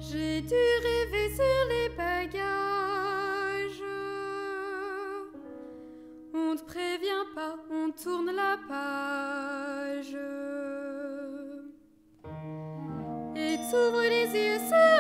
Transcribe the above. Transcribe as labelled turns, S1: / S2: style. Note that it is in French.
S1: J'ai dû rêver sur les bagages. On te prévient pas, on tourne la page. Et t'ouvres les yeux sur